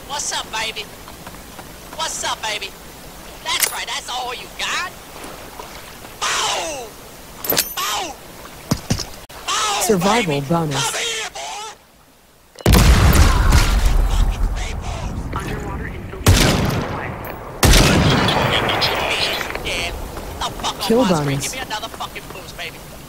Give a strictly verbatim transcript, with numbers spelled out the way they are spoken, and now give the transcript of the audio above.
What's up, baby? What's up, baby? That's right, that's all you got? Boom! Boom! Boom, Survival baby. bonus. Come here, boy! Underwater infiltration required. Yeah, the fuck Kill on my screen. bonus. Give me another fucking boost, baby.